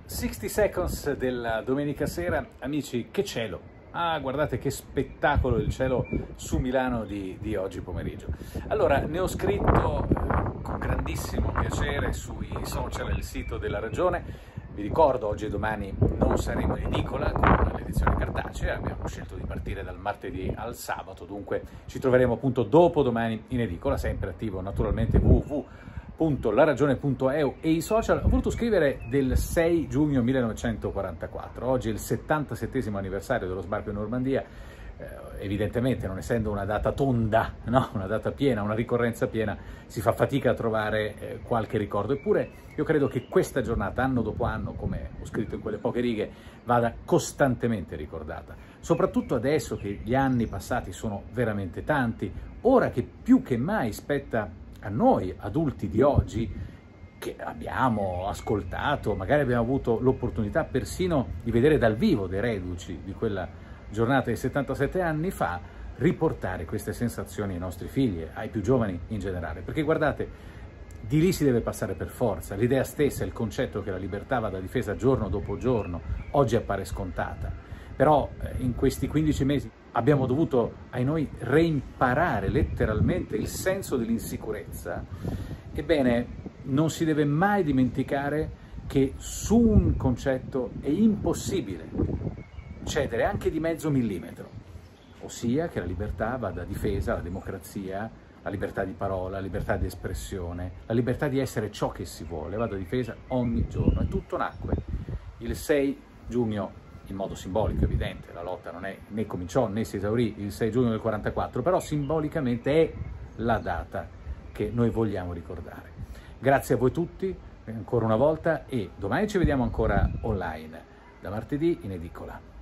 60 Seconds della domenica sera, amici, che cielo! Ah, guardate che spettacolo il cielo su Milano di oggi pomeriggio. Allora, ne ho scritto con grandissimo piacere sui social e il sito della Ragione. Vi ricordo, oggi e domani non saremo in edicola con l'edizione cartacea, abbiamo scelto di partire dal martedì al sabato, dunque ci troveremo appunto dopodomani in edicola, sempre attivo naturalmente www.laragione.eu e i social. Ho voluto scrivere del 6 giugno 1944, oggi è il 77° anniversario dello sbarco in Normandia. Evidentemente, non essendo una data tonda, no? Una data piena, una ricorrenza piena, si fa fatica a trovare qualche ricordo. Eppure io credo che questa giornata, anno dopo anno, come ho scritto in quelle poche righe, vada costantemente ricordata. Soprattutto adesso che gli anni passati sono veramente tanti, ora che più che mai spetta a noi adulti di oggi, che abbiamo ascoltato, magari abbiamo avuto l'opportunità persino di vedere dal vivo dei reduci di quella giornata di 77 anni fa, riportare queste sensazioni ai nostri figli, ai più giovani in generale. Perché guardate, di lì si deve passare per forza. L'idea stessa, il concetto che la libertà vada difesa giorno dopo giorno, oggi appare scontata. Però in questi 15 mesi abbiamo dovuto, ai noi, reimparare letteralmente il senso dell'insicurezza. Ebbene, non si deve mai dimenticare che su un concetto è impossibile cedere anche di mezzo millimetro, ossia che la libertà vada difesa, la democrazia, la libertà di parola, la libertà di espressione, la libertà di essere ciò che si vuole, vada difesa ogni giorno. E tutto nacque il 6 giugno, in modo simbolico evidente, la lotta non è né cominciò né si esaurì il 6 giugno del 44, però simbolicamente è la data che noi vogliamo ricordare. Grazie a voi tutti ancora una volta e domani ci vediamo ancora online, da martedì in edicola.